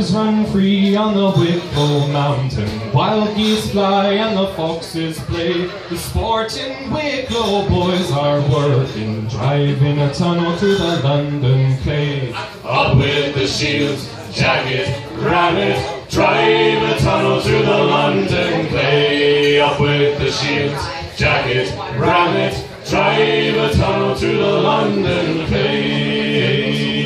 rivers run free on the Wicklow Mountain. Wild geese fly and the foxes play. The sporting Wicklow boys are working, driving a tunnel through the London clay. Up with the shields, jacket, ram it, drive a tunnel through the London clay. Up with the shields, jacket, ram it, drive a tunnel through the London clay.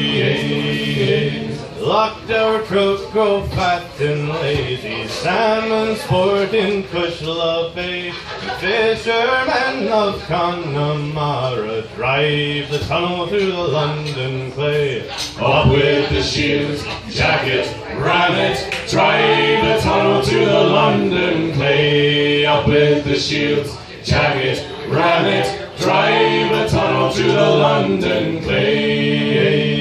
Locked our throat, grow fat and lazy, salmon sport in Cushla Bay. Fishermen of Connemara drive the tunnel through the London clay. Up with the shields, jacket, ram it, drive a tunnel through the London clay. Up with the shields, jacket, ram it, drive a tunnel through the London clay.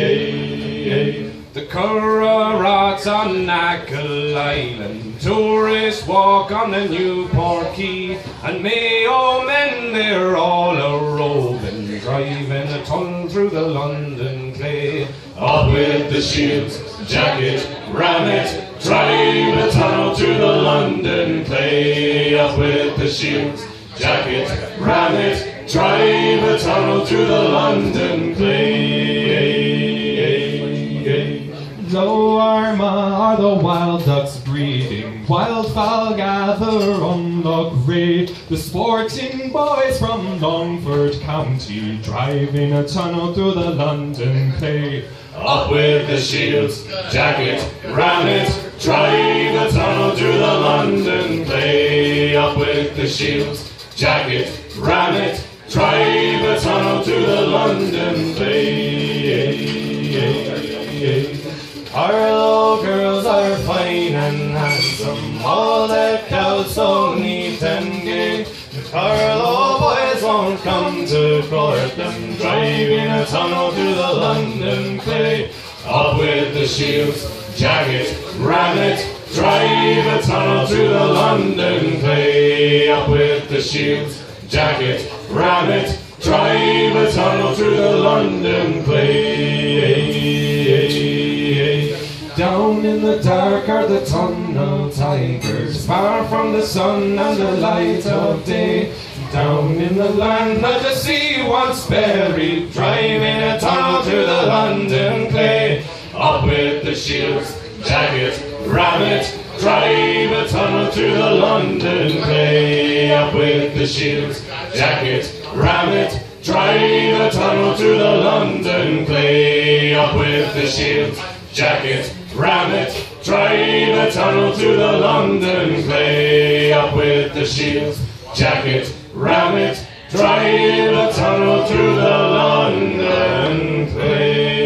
The Curraghots on Achill Island, tourists walk on the Newport Quay, and Mayo men, they're all a-roving, driving a tunnel through the London clay. Up with the shields, jacket, ram it, drive a tunnel through the London clay. Up with the shields, jacket, ram it, drive a tunnel through the London clay. Low Armagh are the wild ducks breeding, wildfowl gather on Loch Ray. The sporting boys from Longford County, driving a tunnel through the London clay. Up with the shields, jacket, ram it, drive a tunnel through the London clay. Up with the shields, jacket, ram it, drive a tunnel through the London clay. Carlow girls are fine and handsome, all decked out so neat and gay. The Carlow boys won't come to court them, driving a tunnel through the London clay. Up with the shields, jacket, ram it, drive a tunnel through the London clay. Up with the shields, jacket, ram it, drive a tunnel through the London clay. Down in the dark are the tunnel tigers, far from the sun and the light of day. Down in the land of the sea once buried, driving a tunnel through the London clay. Up with the shields, jacket, ram it, drive a tunnel through the London clay. Up with the shields, jacket, ram it, drive a tunnel through the London clay. Up with the shields, jacket, ram it, drive a tunnel through the London clay. Up with the shields, jacket, ram it, drive a tunnel through the London clay.